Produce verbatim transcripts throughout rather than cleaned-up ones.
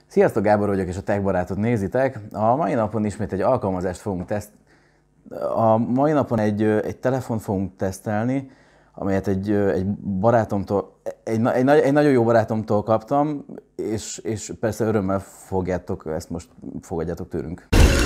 Sziasztok, Gábor vagyok, és a Tech Barátot nézitek. A mai napon ismét egy alkalmazást fogunk teszt... A mai napon egy, egy telefont fogunk tesztelni, amelyet egy, egy barátomtól, egy, egy, egy nagyon jó barátomtól kaptam, és, és persze örömmel fogjátok, ezt most fogadjátok tőlünk.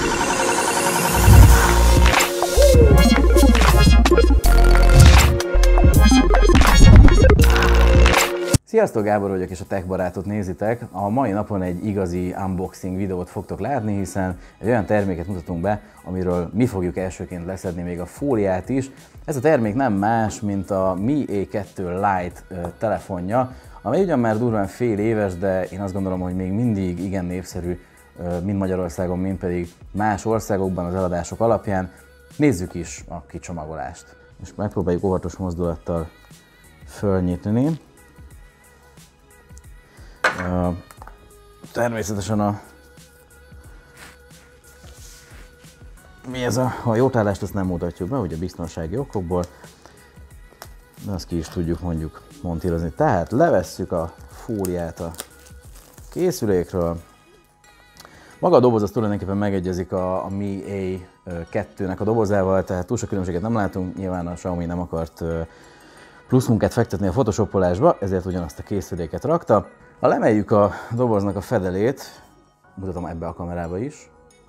Sziasztok, Gábor vagyok, és a Tech Barátot nézitek. A mai napon egy igazi unboxing videót fogtok látni, hiszen egy olyan terméket mutatunk be, amiről mi fogjuk elsőként leszedni még a fóliát is. Ez a termék nem más, mint a Mi A kettő Lite telefonja, amely ugyan már durván fél éves, de én azt gondolom, hogy még mindig igen népszerű, mind Magyarországon, mind pedig más országokban az eladások alapján. Nézzük is a kicsomagolást. Most megpróbáljuk óvatos mozdulattal fölnyitni. Uh, természetesen a mi ez a, a jótállást azt nem mutatjuk be, ugye biztonsági okokból, de azt ki is tudjuk mondjuk montírozni. Tehát levesszük a fóliát a készülékről. Maga a doboz az tulajdonképpen megegyezik a, a Mi A kettőnek a dobozával, tehát túl sok különbséget nem látunk, nyilván a Xiaomi nem akart plusz munkát fektetni a photoshopolásba, ezért ugyanazt a készüléket rakta. Ha lemeljük a doboznak a fedelét, mutatom ebbe a kamerába is,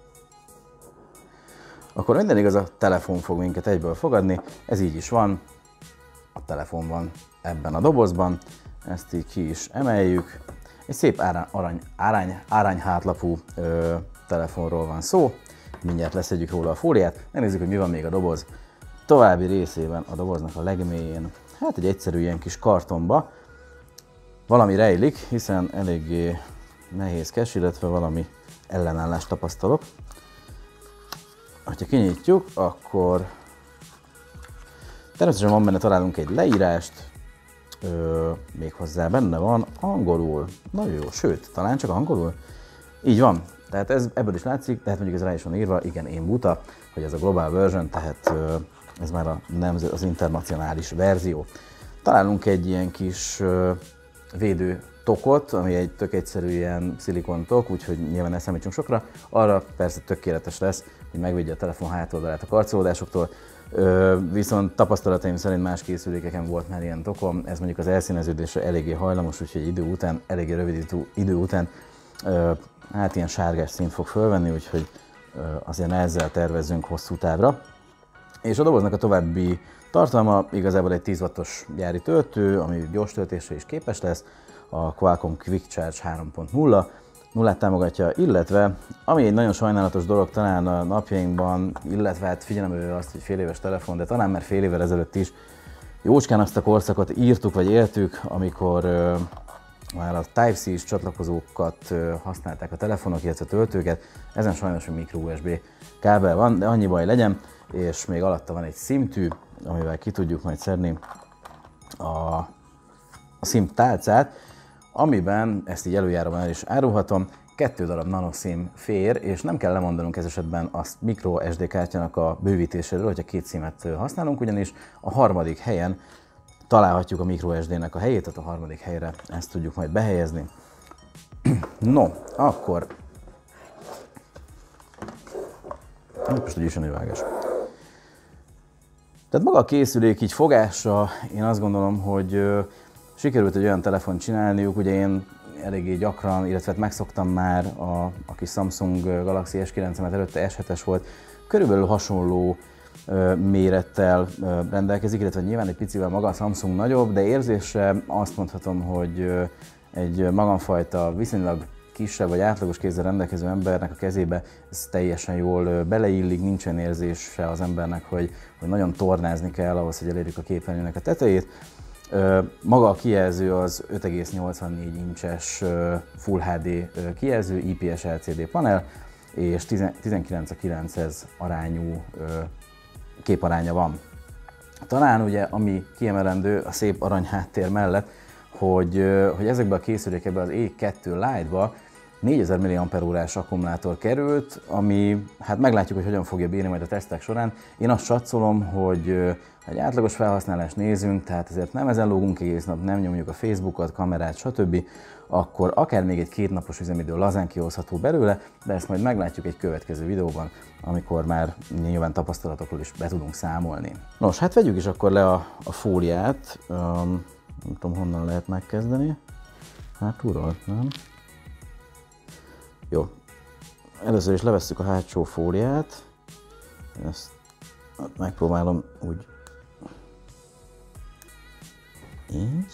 akkor minden igaz, a telefon fog minket egyből fogadni, ez így is van, a telefon van ebben a dobozban, ezt így ki is emeljük. Egy szép árány, arany, árány, árányhátlapú ö, telefonról van szó, mindjárt leszedjük róla a fóliát, megnézzük, hogy mi van még a doboz további részében, a doboznak a legmélyén. Hát egy egyszerű ilyen kis kartonba valami rejlik, hiszen eléggé nehézkes, illetve valami ellenállást tapasztalok. Ha kinyitjuk, akkor természetesen van benne, találunk egy leírást, ö, méghozzá benne van angolul, nagyon jó, sőt, talán csak angolul. Így van, tehát ez, ebből is látszik, tehát mondjuk ez rá is van írva, igen, én buta, hogy ez a global version, tehát ö, ez már a nemzet, az internacionális verzió. Találunk egy ilyen kis ö, védő tokot, ami egy tök egyszerű ilyen szilikon tok, úgyhogy nyilván ne számítsunk sokra. Arra persze tökéletes lesz, hogy megvédje a telefon hátoldalát a karcolódásoktól. Ö, viszont tapasztalataim szerint más készülékeken volt már ilyen tokom, ez mondjuk az elszíneződésre eléggé hajlamos, úgyhogy idő után, eléggé rövid idő után ö, hát ilyen sárgás színt fog fölvenni, úgyhogy ö, azért ne ezzel tervezzünk hosszú távra. És a doboznak a további tartalma igazából egy tíz wattos gyári töltő, ami gyors töltésre is képes lesz, a Qualcomm Quick Charge három pont nulla, nullát támogatja, illetve, ami egy nagyon sajnálatos dolog talán a napjainkban, illetve hát figyelembe azt, hogy fél éves telefon, de talán már fél évvel ezelőtt is jócskán azt a korszakot írtuk vagy éltük, amikor uh, már a Type-C-s csatlakozókat uh, használták a telefonok, illetve a töltőket, ezen sajnos egy micro u es bé kábel van, de annyi baj legyen, és még alatta van egy SIM-tű, amivel ki tudjuk majd szedni a, a SIM tálcát, amiben, ezt így előjáróban el is árulhatom, kettő darab nanoSIM fér, és nem kell lemondanunk ez esetben a micro es dé kártyának a bővítéséről, hogyha két SIM-et használunk, ugyanis a harmadik helyen találhatjuk a micro es dé-nek a helyét, tehát a harmadik helyre ezt tudjuk majd behelyezni. No, akkor most úgyis a nővágás. Tehát maga a készülék így fogásra, én azt gondolom, hogy sikerült egy olyan telefont csinálniuk, ugye én eléggé gyakran, illetve megszoktam már a, a kis Samsung Galaxy S kilenc, mert előtte S hetes volt, körülbelül hasonló ö, mérettel ö, rendelkezik, illetve nyilván egy picivel maga a Samsung nagyobb, de érzésre azt mondhatom, hogy ö, egy magamfajta viszonylag kisebb vagy átlagos kézzel rendelkező embernek a kezébe ez teljesen jól beleillik, nincsen érzése az embernek, hogy, hogy nagyon tornázni kell ahhoz, hogy elérjük a képernyőnek a tetejét. Maga a kijelző az öt egész nyolcvannégy incses Full há dé kijelző, I P S L C D panel, és tizenkilenc a kilenchez arányú képaránya van. Talán ugye, ami kiemelendő a szép arany háttér mellett, hogy, hogy ezekben a készülékekben, az A kettő Lite-ba négyezer milliampere-órás akkumulátor került, ami hát meglátjuk, hogy hogyan fogja bírni majd a tesztek során. Én azt satszolom, hogy egy átlagos felhasználást nézünk, tehát ezért nem ezen lógunk egész nap, nem nyomjuk a Facebookot, kamerát, stb., akkor akár még egy két napos üzemidő lazán kihozható belőle, de ezt majd meglátjuk egy következő videóban, amikor már nyilván tapasztalatokról is be tudunk számolni. Nos, hát vegyük is akkor le a, a fóliát, um, nem tudom honnan lehet megkezdeni, hátulról, nem? Jó, először is levesszük a hátsó fóliát, ezt megpróbálom úgy, így.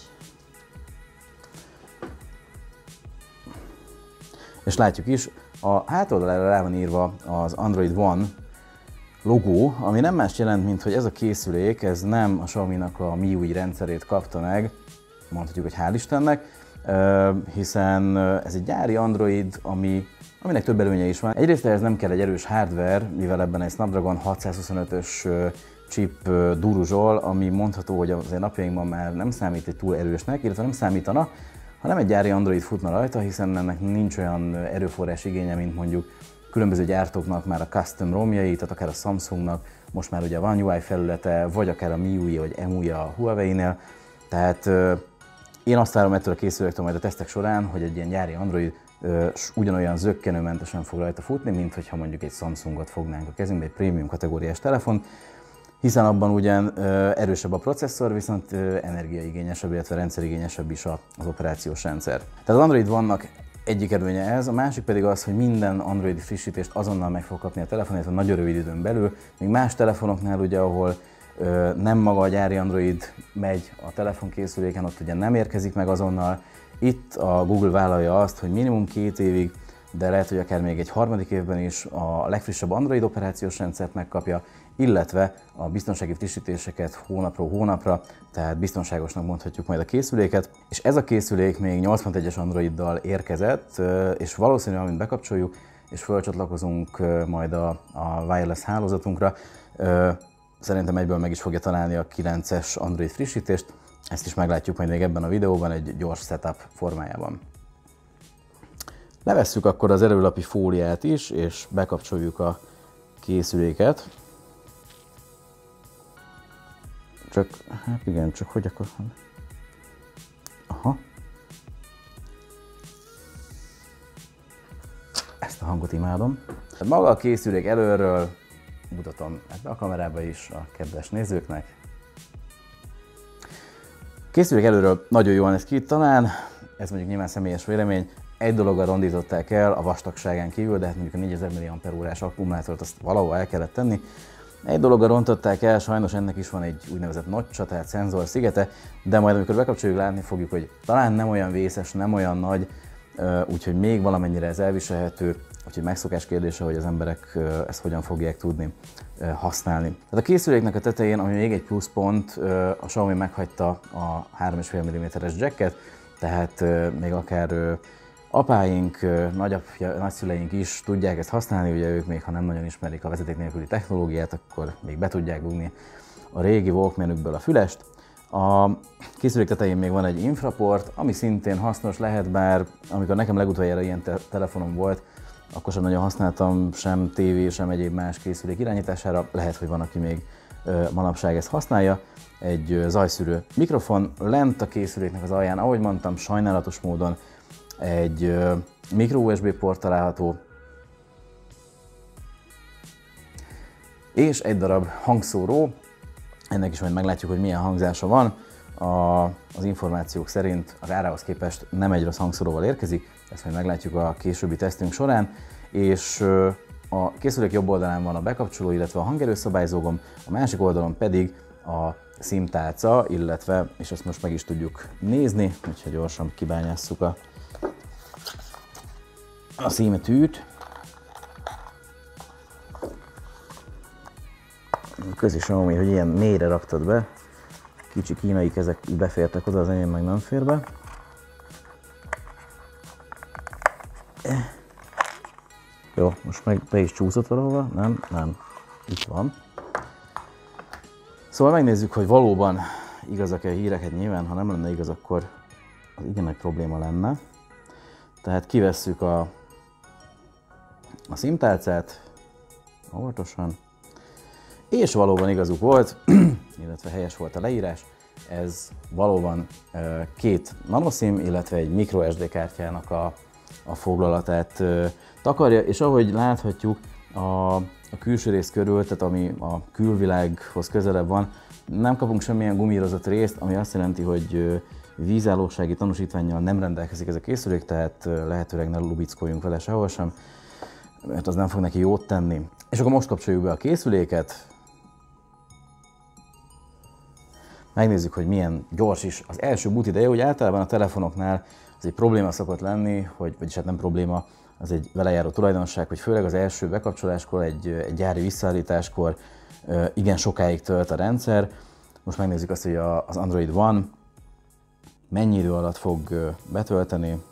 És látjuk is, a hátoldalára rá van írva az Android One logó, ami nem más jelent, mint hogy ez a készülék, ez nem a Xiaomi-nak a em i u i rendszerét kapta meg, mondhatjuk, hogy hál' Istennek, hiszen ez egy gyári Android, ami, aminek több előnye is van. Egyrészt ehhez nem kell egy erős hardware, mivel ebben egy Snapdragon hatszázhuszonötös chip duruzsol, ami mondható, hogy azért napjainkban már nem számít egy túl erősnek, illetve nem számítana, ha nem egy gyári Android futna rajta, hiszen ennek nincs olyan erőforrás igénye, mint mondjuk különböző gyártóknak már a custom romjai, tehát akár a Samsungnak, most már ugye a One u i felülete, vagy akár a em i u i vagy em u i a Huawei-nél. Tehát euh, én azt várom ettől a készüléktől majd a tesztek során, hogy egy ilyen gyári Android euh, ugyanolyan zökkenőmentesen fog rajta futni, mint hogyha mondjuk egy Samsungot fognánk a kezünkbe, egy prémium kategóriás telefon, hiszen abban ugyan erősebb a processzor, viszont energiaigényesebb, illetve rendszerigényesebb is az operációs rendszer. Tehát az Android One-nak egyik előnye ez, a másik pedig az, hogy minden Android frissítést azonnal meg fog kapni a telefon, illetve nagyon rövid időn belül. Még más telefonoknál ugye, ahol nem maga a gyári Android megy a telefonkészüléken, ott ugye nem érkezik meg azonnal. Itt a Google vállalja azt, hogy minimum két évig, de lehet, hogy akár még egy harmadik évben is a legfrissebb Android operációs rendszert megkapja, illetve a biztonsági frissítéseket hónapról hónapra, tehát biztonságosnak mondhatjuk majd a készüléket. És ez a készülék még nyolc pont egyes Androiddal érkezett, és valószínűleg, amint bekapcsoljuk és fölcsatlakozunk majd a, a wireless hálózatunkra, szerintem egyből meg is fogja találni a kilences Android frissítést. Ezt is meglátjuk majd még ebben a videóban egy gyors setup formájában. Levesszük akkor az előlapi fóliát is, és bekapcsoljuk a készüléket. Csak, hát igen, csak hogy akkor... Aha. Ezt a hangot imádom. Maga a készülék előről mutatom ebbe a kamerába is a kedves nézőknek. Készülék előről nagyon jól néz ki, talán ez mondjuk nyilván személyes vélemény, egy dologgal rondították el a vastagságán kívül, de hát mondjuk a négyezer milliampere-órás akkumulátort azt valahol el kellett tenni. Egy dologgal rontották el, sajnos ennek is van egy úgynevezett notcha, tehát szenzor szigete, de majd amikor bekapcsoljuk, látni fogjuk, hogy talán nem olyan vészes, nem olyan nagy, úgyhogy még valamennyire ez elviselhető, úgyhogy megszokás kérdése, hogy az emberek ezt hogyan fogják tudni használni. Tehát a készüléknek a tetején, ami még egy pluszpont, a Xiaomi meghagyta a három egész öt milliméteres jacket, tehát még akár apáink, nagyapja, nagyszüleink is tudják ezt használni, ugye ők még, ha nem nagyon ismerik a vezeték nélküli technológiát, akkor még be tudják dugni a régi Walkmanükből a fülest. A készülék tetején még van egy infraport, ami szintén hasznos lehet, bár amikor nekem legutoljára ilyen te telefonom volt, akkor sem nagyon használtam sem tévé, sem egyéb más készülék irányítására, lehet, hogy van, aki még manapság ezt használja. Egy zajszűrő mikrofon, lent a készüléknek az alján, ahogy mondtam, sajnálatos módon egy micro u es bé port található, és egy darab hangszóró, ennek is majd meglátjuk, hogy milyen hangzása van. A, az információk szerint az árához képest nem egy rossz hangszóróval érkezik, ezt majd meglátjuk a későbbi tesztünk során, és a készülék jobb oldalán van a bekapcsoló, illetve a hangerőszabályzógomb, a másik oldalon pedig a SIM tálca, illetve, és ezt most meg is tudjuk nézni, úgyhogy gyorsan kibányásszuk a, a SIM-tűt. Közi Xiaomi, hogy ilyen mélyre raktad be. Kicsi kínai kezek befértek oda, az enyém meg nem fér be. Jó, most meg be is csúszott valahova. Nem, nem. Itt van. Szóval megnézzük, hogy valóban igazak-e a hírek. Hát nyilván, ha nem lenne igaz, akkor az igen nagy probléma lenne. Tehát kivesszük a a SIM-tálcát, óvatosan, és valóban igazuk volt, illetve helyes volt a leírás, ez valóban két nanoSIM, illetve egy microSD kártyának a, a foglalatát takarja, és ahogy láthatjuk, a, a külső rész körül, tehát ami a külvilághoz közelebb van, nem kapunk semmilyen gumírozott részt, ami azt jelenti, hogy vízállósági tanúsítvánnyal nem rendelkezik ez a készülék, tehát lehetőleg ne lubickoljunk vele sehol sem, mert az nem fog neki jót tenni. És akkor most kapcsoljuk be a készüléket. Megnézzük, hogy milyen gyors is az első boot ideje, hogy általában a telefonoknál az egy probléma szokott lenni, hogy, vagyis hát nem probléma, az egy vele járó tulajdonság, hogy főleg az első bekapcsoláskor, egy, egy gyári visszaállításkor igen sokáig tölt a rendszer. Most megnézzük azt, hogy az Android One mennyi idő alatt fog betölteni.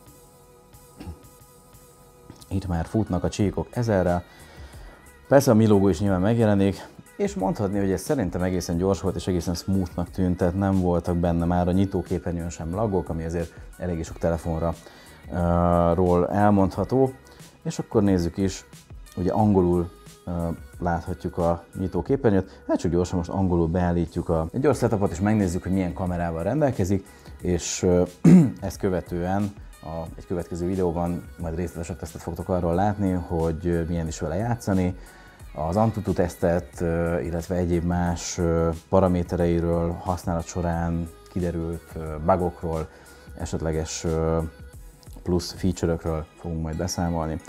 Itt már futnak a csíkok ezerrel. Persze a mi logó is nyilván megjelenik, és mondhatni, hogy ez szerintem egészen gyors volt és egészen smoothnak tűnt, tehát nem voltak benne már a nyitóképernyőn sem lagok, ami azért eléggé sok telefonra uh, ról elmondható. És akkor nézzük is, ugye angolul uh, láthatjuk a nyitóképernyőt, hát csak gyorsan most angolul beállítjuk a egy gyors setupot, és megnézzük, hogy milyen kamerával rendelkezik, és uh, ezt követően a, egy következő videóban majd részletesebb tesztet fogtok arról látni, hogy milyen is vele játszani, az AnTuTu tesztet, illetve egyéb más paramétereiről, használat során kiderült bugokról, esetleges plusz feature-ökről fogunk majd beszámolni.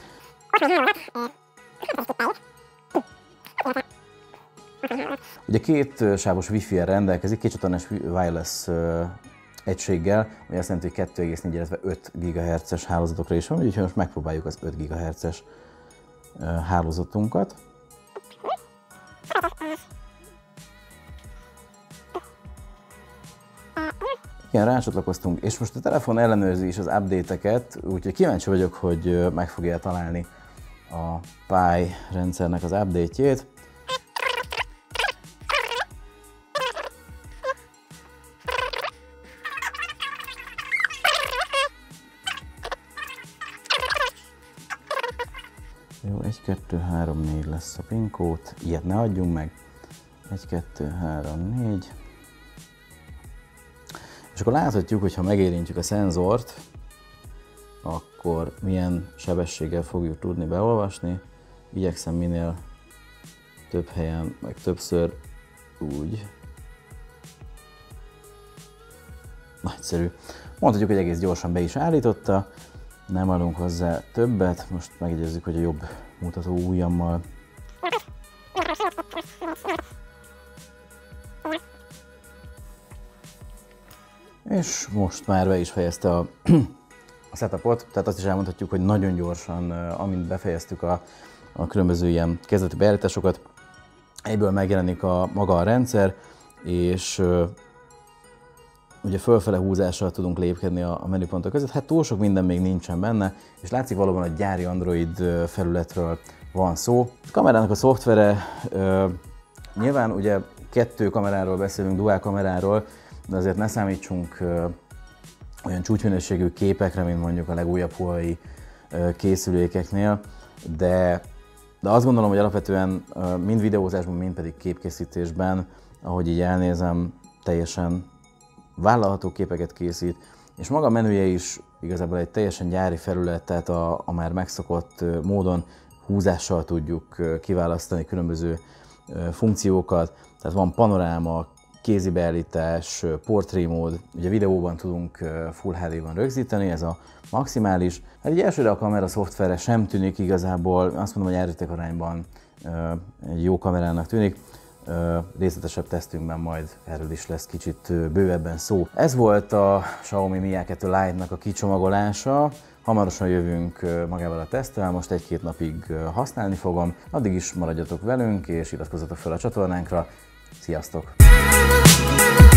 Ugye két sávos Wi-Fi-en rendelkezik, két csatornás wireless egységgel, ami azt jelenti, hogy kettő egész négy, illetve öt gigahertzes hálózatokra is van, úgyhogy most megpróbáljuk az öt gigahertzes hálózatunkat. Igen, rácsatlakoztunk, és most a telefon ellenőrzi is az update-eket, úgyhogy kíváncsi vagyok, hogy meg fogja találni a Pi rendszernek az update-jét. Jó, egy, kettő, három, négy lesz a PIN kód, ilyet ne adjunk meg. egy, kettő, három, négy. És akkor láthatjuk, hogy ha megérintjük a szenzort, akkor milyen sebességgel fogjuk tudni beolvasni. Igyekszem minél több helyen, meg többször úgy. Nagyszerű. Mondhatjuk, hogy egész gyorsan be is állította. Nem adunk hozzá többet. Most megjegyezzük, hogy a jobb mutató ujjammal. És most már be is fejezte a, a setupot, tehát azt is elmondhatjuk, hogy nagyon gyorsan, amint befejeztük a, a különböző ilyen kezdeti beállításokat, egyből megjelenik a maga a rendszer, és uh, ugye fölfele húzással tudunk lépkedni a, a menüpontok között. Hát túl sok minden még nincsen benne, és látszik valóban, hogy gyári Android felületről van szó. A kamerának a szoftvere, uh, nyilván ugye kettő kameráról beszélünk, dual kameráról, de azért ne számítsunk uh, olyan csúcsminőségű képekre, mint mondjuk a legújabb Huawei uh, készülékeknél, de, de azt gondolom, hogy alapvetően uh, mind videózásban, mind pedig képkészítésben, ahogy így elnézem, teljesen vállalható képeket készít, és maga a menüje is igazából egy teljesen gyári felület, tehát a, a már megszokott uh, módon húzással tudjuk uh, kiválasztani különböző uh, funkciókat, tehát van panoráma, kézi beállítás, portrémód, ugye videóban tudunk Full há dé-ban rögzíteni, ez a maximális. Hát így elsőre a kamera szoftvere sem tűnik igazából, azt mondom, hogy árérték arányban egy jó kamerának tűnik. Részletesebb tesztünkben majd erről is lesz kicsit bővebben szó. Ez volt a Xiaomi Mi á kettő Lite-nak a kicsomagolása. Hamarosan jövünk magával a teszttel, most egy-két napig használni fogom. Addig is maradjatok velünk és iratkozzatok fel a csatornánkra. Sziasztok!